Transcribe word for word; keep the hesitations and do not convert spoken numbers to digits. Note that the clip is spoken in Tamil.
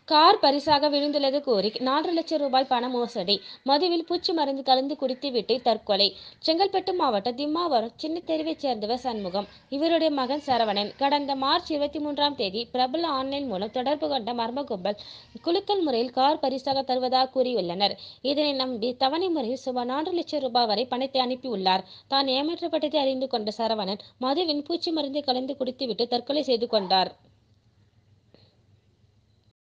கார் பரிசாக விழுந்துள்ளது கூறி நான்கு லட்சம் ரூபாய் பண மோசடி. மதுவில் பூச்சி மருந்து கலந்து குடித்துவிட்டு தற்கொலை. செங்கல்பட்டு மாவட்டம் திம்மாவரம் சின்னத்தெருவைச் சேர்ந்தவர் சண்முகம். இவருடைய மகன் சரவணன். கடந்த மார்ச் இருபத்தி மூன்றாம் தேதி பிரபல ஆன்லைன் மூலம் தொடர்பு கொண்ட மர்ம கும்பல் குலுக்கல் முறையில் கார் பரிசாக தருவதாக கூறியுள்ளனர். இதனை நம்பி தவணை முறையில் சுமார் நான்கு லட்சம் ரூபாய் வரை பணத்தை அனுப்பியுள்ளார். தான் ஏமாற்றப்பட்டதை அறிந்து கொண்ட சரவணன் மதுவின் பூச்சி மருந்தை கலந்து குடித்துவிட்டு தற்கொலை செய்து கொண்டார்.